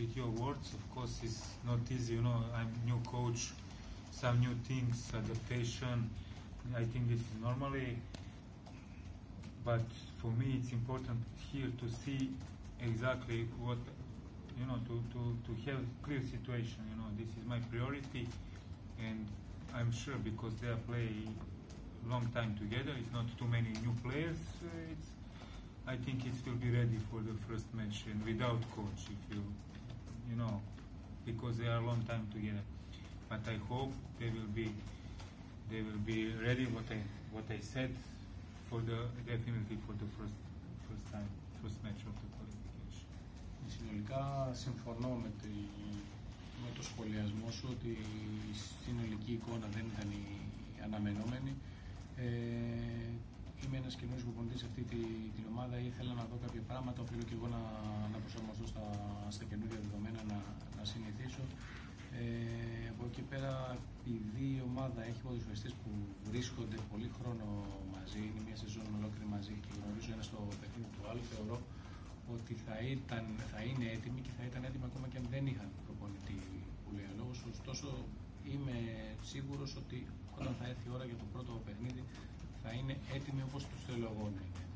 with your words. Of course, it's not easy. You know, I'm new coach, some new things, adaptation. I think this is normally, but for me, it's important here to see exactly what, you know, to have clear situation. You know, this is my priority, and I'm sure because they are playing long time together. It's not too many new players. I think it will be ready for the first match and without coach, if you know, because they are a long time together. But I hope they will be ready. What I said for definitely for the first match of the qualification. Συνολικά συμφωνώ με το σχολιασμό σου ότι η συνολική εικόνα δεν ήταν η αναμενόμενη. Είμαι ένας καινούργιος προπονητής σε αυτή την ομάδα. Ήθελα να δω κάποια πράγματα, οφείλω και εγώ να προσαρμοστώ στα καινούργια δεδομένα, να συνηθίσω. Από εκεί πέρα, επειδή η ομάδα έχει ποδοσφαιριστές που βρίσκονται πολύ χρόνο μαζί, είναι μια σεζόν ολόκληρη μαζί και γνωρίζω ένα στο παιχνίδι του άλλου, θεωρώ ότι θα είναι έτοιμοι και θα ήταν έτοιμοι ακόμα και αν δεν είχαν προπονητή που λέει ο λόγος. Ωστόσο, είμαι σίγουρος ότι όταν θα έρθει η ώρα για το πρώτο παιχνίδι θα είναι έτοιμοι όπως τους θέλω εγώ να είναι.